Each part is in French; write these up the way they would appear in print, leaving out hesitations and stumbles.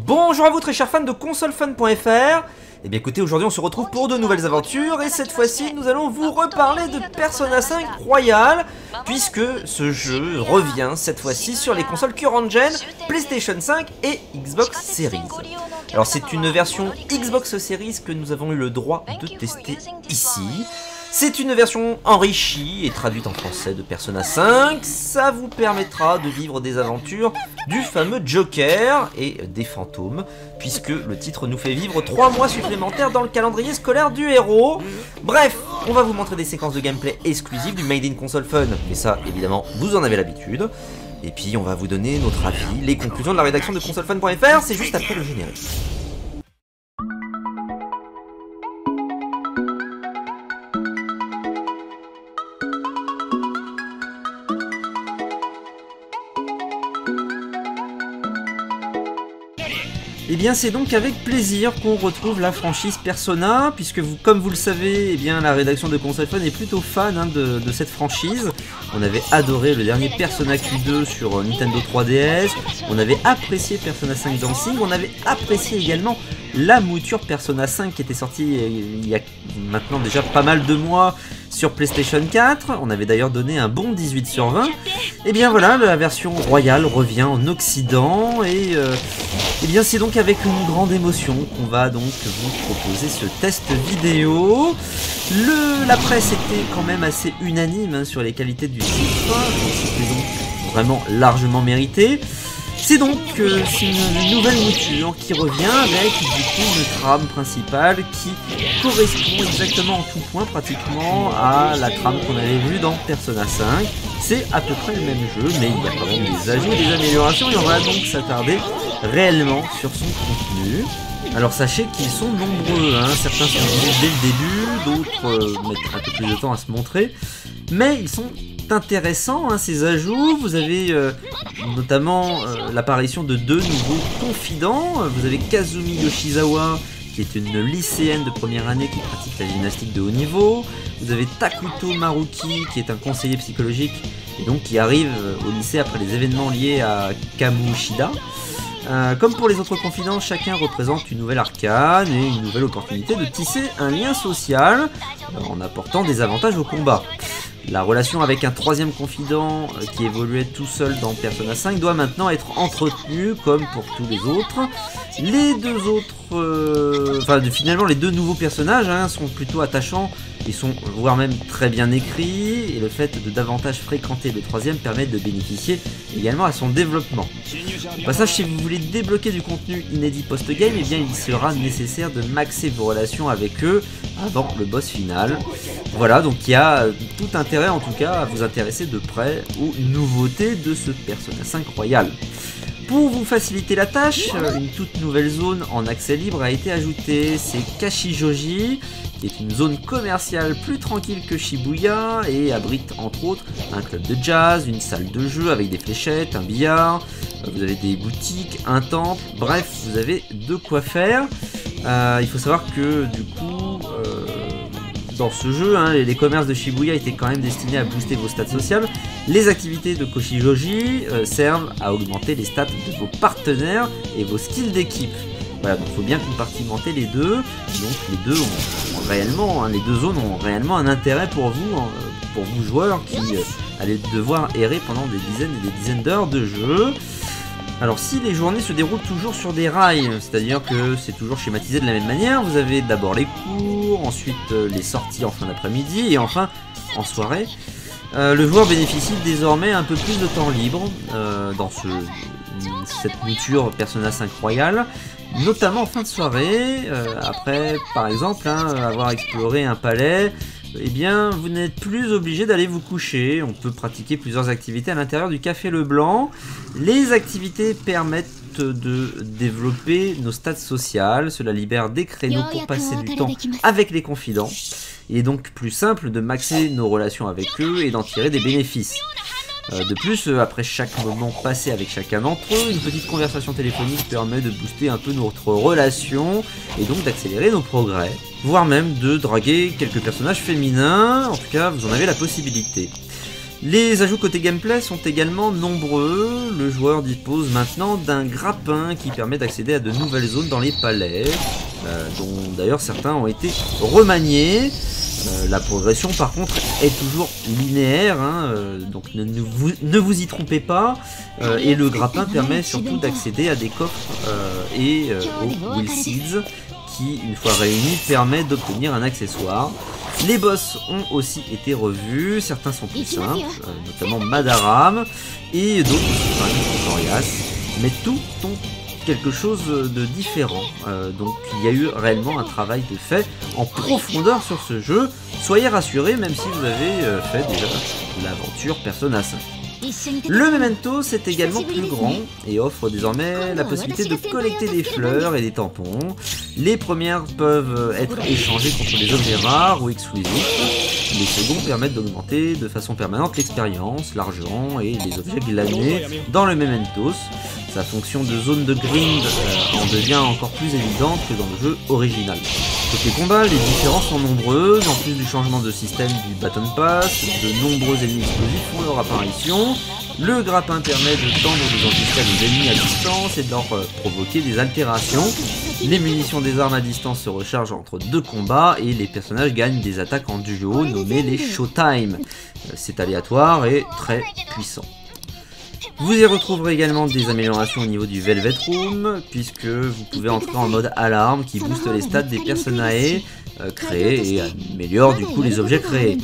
Bonjour à vous très chers fans de consolefun.fr. Et bien écoutez, aujourd'hui on se retrouve pour de nouvelles aventures et cette fois-ci nous allons vous reparler de Persona 5 Royal, puisque ce jeu revient cette fois-ci sur les consoles current gen, PlayStation 5 et Xbox Series. Alors c'est une version Xbox Series que nous avons eu le droit de tester ici. C'est une version enrichie et traduite en français de Persona 5, ça vous permettra de vivre des aventures du fameux Joker et des fantômes, puisque le titre nous fait vivre 3 mois supplémentaires dans le calendrier scolaire du héros. Bref, on va vous montrer des séquences de gameplay exclusives du Made in Console Fun, mais ça évidemment vous en avez l'habitude. Et puis on va vous donner notre avis, les conclusions de la rédaction de consolefun.fr, c'est juste après le générique. Et bien c'est donc avec plaisir qu'on retrouve la franchise Persona, puisque comme vous le savez, bien la rédaction de Console Fun est plutôt fan de cette franchise. On avait adoré le dernier Persona Q2 sur Nintendo 3DS, on avait apprécié Persona 5 Dancing, on avait apprécié également la mouture Persona 5 qui était sortie il y a maintenant déjà pas mal de mois sur PlayStation 4, on avait d'ailleurs donné un bon 18 sur 20. Et bien voilà, la version royale revient en Occident et bien c'est donc avec une grande émotion qu'on va donc vous proposer ce test vidéo. La presse était quand même assez unanime sur les qualités du titre, c'était donc vraiment largement mérité. C'est donc une nouvelle mouture qui revient avec du coup une trame principale qui correspond exactement en tout point pratiquement à la trame qu'on avait vue dans Persona 5. C'est à peu près le même jeu, mais il y a quand même des ajouts, des améliorations et on va donc s'attarder réellement sur son contenu. Alors sachez qu'ils sont nombreux, hein. Certains sont venus dès le début, d'autres mettent un peu plus de temps à se montrer, mais ils sont intéressants ces ajouts. Vous avez notamment l'apparition de 2 nouveaux confidents. Vous avez Kazumi Yoshizawa qui est une lycéenne de première année qui pratique la gymnastique de haut niveau. Vous avez Takuto Maruki qui est un conseiller psychologique et donc qui arrive au lycée après les événements liés à Kamushida. Comme pour les autres confidents, chacun représente une nouvelle arcane et une nouvelle opportunité de tisser un lien social en apportant des avantages au combat. La relation avec un 3e confident qui évoluait tout seul dans Persona 5 doit maintenant être entretenue comme pour tous les autres. Les deux autres, finalement les 2 nouveaux personnages sont plutôt attachants et sont voire même très bien écrits, et le fait de davantage fréquenter le 3e permet de bénéficier également à son développement. Au passage, si vous voulez débloquer du contenu inédit post-game, eh bien il sera nécessaire de maxer vos relations avec eux avant le boss final. Voilà, donc il y a tout intérêt en tout cas à vous intéresser de près aux nouveautés de ce Persona 5 Royal. Pour vous faciliter la tâche, une toute nouvelle zone en accès libre a été ajoutée, c'est Kashijoji, qui est une zone commerciale plus tranquille que Shibuya et abrite entre autres un club de jazz, une salle de jeu avec des fléchettes, un billard, vous avez des boutiques, un temple, bref, vous avez de quoi faire. Il faut savoir que du coup, dans ce jeu, les commerces de Shibuya étaient quand même destinés à booster vos stats sociales. Les activités de Kashijoji servent à augmenter les stats de vos partenaires et vos skills d'équipe. Voilà, donc il faut bien compartimenter les deux. Donc les deux ont réellement, les 2 zones ont réellement un intérêt pour vous joueurs qui allez devoir errer pendant des dizaines et des dizaines d'heures de jeu. Alors si les journées se déroulent toujours sur des rails, c'est-à-dire que c'est toujours schématisé de la même manière, vous avez d'abord les cours, ensuite les sorties en fin d'après-midi et enfin en soirée. Le joueur bénéficie désormais un peu plus de temps libre dans cette mouture Persona 5 Royal, notamment en fin de soirée, après par exemple avoir exploré un palais. Eh bien, vous n'êtes plus obligé d'aller vous coucher. On peut pratiquer plusieurs activités à l'intérieur du Café Leblanc. Les activités permettent de développer nos stats sociales. Cela libère des créneaux pour passer du temps avec les confidents. Il est donc plus simple de maxer nos relations avec eux et d'en tirer des bénéfices. De plus, après chaque moment passé avec chacun d'entre eux, une petite conversation téléphonique permet de booster un peu notre relation et donc d'accélérer nos progrès, voire même de draguer quelques personnages féminins. En tout cas, vous en avez la possibilité. Les ajouts côté gameplay sont également nombreux. Le joueur dispose maintenant d'un grappin qui permet d'accéder à de nouvelles zones dans les palais, dont d'ailleurs certains ont été remaniés. La progression par contre est toujours linéaire, hein, donc ne vous y trompez pas. Et le grappin permet surtout d'accéder à des coffres et aux Will Seeds qui, une fois réunis, permet d'obtenir un accessoire. Les boss ont aussi été revus, certains sont plus simples, notamment Madaram, et d'autres sont Tutorias, mais tout ont quelque chose de différent. Donc il y a eu réellement un travail de fait en profondeur sur ce jeu. Soyez rassurés, même si vous avez fait déjà l'aventure Persona 5. Le Memento c'est également plus grand et offre désormais la possibilité de collecter des fleurs et des tampons. Les premières peuvent être échangées contre des objets rares ou exclusifs. Les seconds permettent d'augmenter de façon permanente l'expérience, l'argent et les objets glanés dans le Mementos. Sa fonction de zone de grind en devient encore plus évidente que dans le jeu original. Côté combat, les différences sont nombreuses, en plus du changement de système du Baton Pass, de nombreux ennemis explosifs font leur apparition. Le grappin permet de tendre des anti-scales aux ennemis à distance et de leur provoquer des altérations. Les munitions des armes à distance se rechargent entre deux combats et les personnages gagnent des attaques en duo nommées les Showtime. C'est aléatoire et très puissant. Vous y retrouverez également des améliorations au niveau du Velvet Room, puisque vous pouvez entrer en mode alarme qui booste les stats des personnages créés et améliore du coup les objets créés.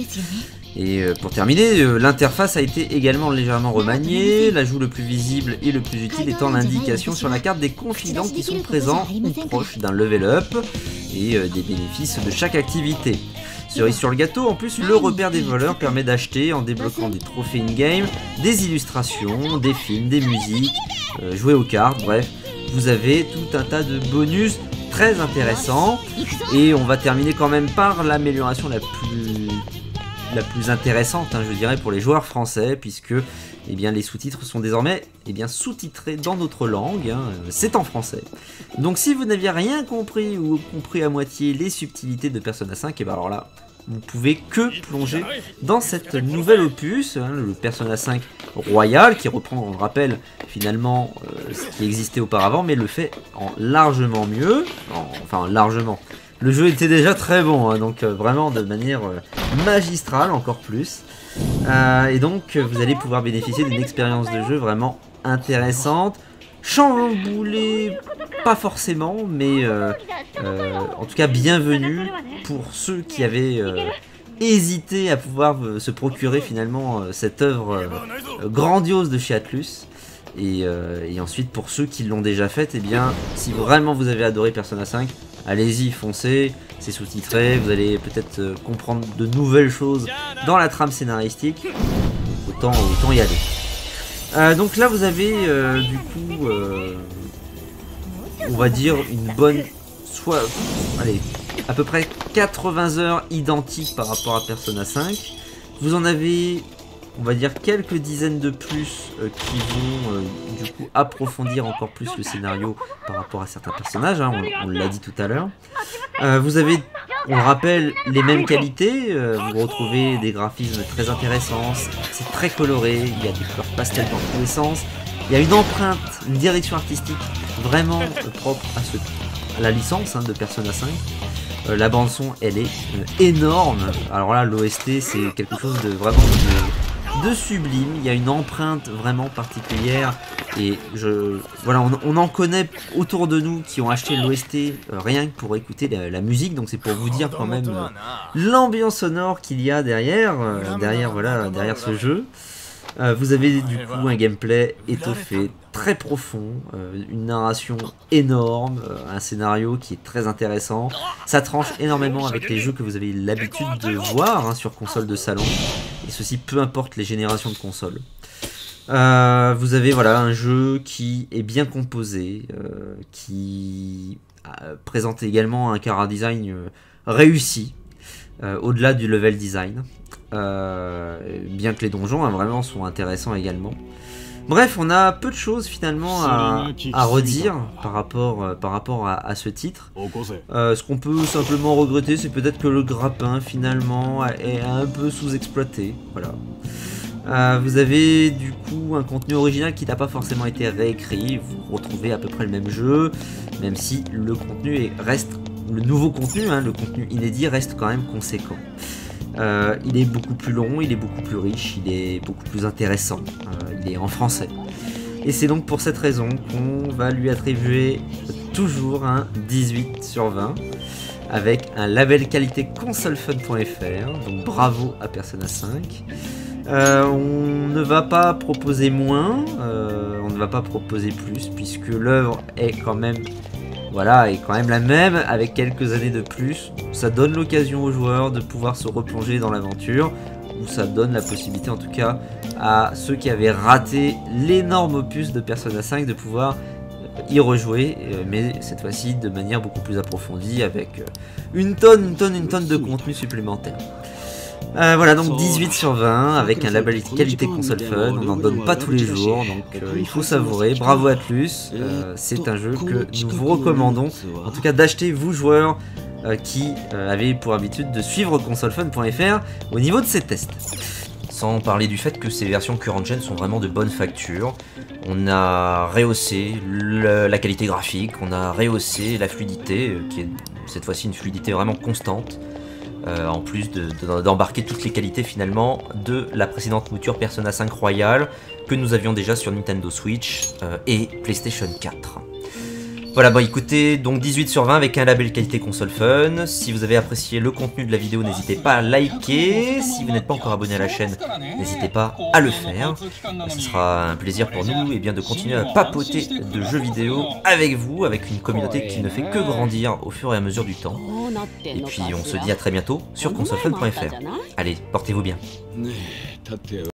Et pour terminer, l'interface a été également légèrement remaniée, l'ajout le plus visible et le plus utile étant l'indication sur la carte des confidents qui sont présents ou proches d'un level up et des bénéfices de chaque activité. Cerise sur le gâteau, en plus, le repère des voleurs permet d'acheter, en débloquant des trophées in-game, des illustrations, des films, des musiques, jouer aux cartes, bref, vous avez tout un tas de bonus très intéressants. Et on va terminer quand même par l'amélioration la plus intéressante, hein, je dirais, pour les joueurs français, puisque eh bien, les sous-titres sont désormais sous-titrés dans notre langue, hein, c'est en français. Donc si vous n'aviez rien compris ou compris à moitié les subtilités de Persona 5, et bien alors là, vous pouvez que plonger dans cette nouvelle opus, hein, le Persona 5 Royal, qui reprend, on le rappelle, finalement ce qui existait auparavant, mais le fait en largement mieux, enfin largement. Le jeu était déjà très bon, hein, donc vraiment de manière magistrale, encore plus. Et donc vous allez pouvoir bénéficier d'une expérience de jeu vraiment intéressante, chamboulée, pas forcément, mais en tout cas bienvenue pour ceux qui avaient hésité à pouvoir se procurer finalement cette œuvre grandiose de chez Atlus. Et ensuite pour ceux qui l'ont déjà faite, et bien si vraiment vous avez adoré Persona 5, allez-y, foncez, c'est sous-titré, vous allez peut-être comprendre de nouvelles choses dans la trame scénaristique, autant y aller. Donc là vous avez du coup, on va dire une bonne, allez, à peu près 80 heures identiques par rapport à Persona 5. Vous en avez, on va dire, quelques dizaines de plus qui vont du coup approfondir encore plus le scénario par rapport à certains personnages, hein, on l'a dit tout à l'heure. Vous avez, on le rappelle, les mêmes qualités, vous retrouvez des graphismes très intéressants, c'est très coloré, il y a des couleurs pastel dans tous les sens, il y a une empreinte, une direction artistique vraiment propre à la licence, hein, de Persona 5. La bande son elle est énorme, alors là l'OST c'est quelque chose de vraiment de sublime, il y a une empreinte vraiment particulière et voilà, on en connaît autour de nous qui ont acheté l'OST rien que pour écouter la musique, donc c'est pour vous dire quand même l'ambiance sonore qu'il y a derrière ce jeu. Vous avez du coup un gameplay étoffé, très profond, une narration énorme, un scénario qui est très intéressant. Ça tranche énormément avec les jeux que vous avez l'habitude de voir, hein, sur console de salon, et ceci peu importe les générations de consoles. Vous avez voilà un jeu qui est bien composé, qui présente également un chara design réussi, au-delà du level design. Bien que les donjons, hein, vraiment sont intéressants également. Bref, on a peu de choses finalement à redire par rapport à ce titre. Ce qu'on peut simplement regretter, c'est peut-être que le grappin finalement est un peu sous-exploité. Voilà. Vous avez du coup un contenu original qui n'a pas forcément été réécrit, vous retrouvez à peu près le même jeu, même si le contenu reste, le nouveau contenu, hein, le contenu inédit reste quand même conséquent. Il est beaucoup plus long, il est beaucoup plus riche, il est beaucoup plus intéressant, il est en français. Et c'est donc pour cette raison qu'on va lui attribuer toujours un 18 sur 20 avec un label qualité consolefun.fr, donc bravo à Persona 5. On ne va pas proposer moins, on ne va pas proposer plus, puisque l'œuvre est quand même, voilà, est quand même la même, avec quelques années de plus. Ça donne l'occasion aux joueurs de pouvoir se replonger dans l'aventure, ou ça donne la possibilité en tout cas à ceux qui avaient raté l'énorme opus de Persona 5 de pouvoir y rejouer, mais cette fois-ci de manière beaucoup plus approfondie, avec une tonne de contenu supplémentaire. Voilà, donc 18 sur 20 avec un label qualité console fun, on n'en donne pas tous les jours, donc il faut savourer. Bravo Atlus, c'est un jeu que nous vous recommandons, en tout cas d'acheter, vous joueurs qui avez pour habitude de suivre consolefun.fr au niveau de ses tests. Sans parler du fait que ces versions current gen sont vraiment de bonne facture. On a rehaussé la qualité graphique, on a rehaussé la fluidité, qui est cette fois-ci une fluidité vraiment constante. En plus d'embarquer toutes les qualités finalement de la précédente mouture Persona 5 Royal que nous avions déjà sur Nintendo Switch et PlayStation 4. Voilà, bon écoutez, donc 18 sur 20 avec un label qualité console fun. Si vous avez apprécié le contenu de la vidéo, n'hésitez pas à liker. Si vous n'êtes pas encore abonné à la chaîne, n'hésitez pas à le faire. Ce sera un plaisir pour nous et bien de continuer à papoter de jeux vidéo avec vous, avec une communauté qui ne fait que grandir au fur et à mesure du temps. Et puis on se dit à très bientôt sur consolefun.fr. Allez, portez-vous bien.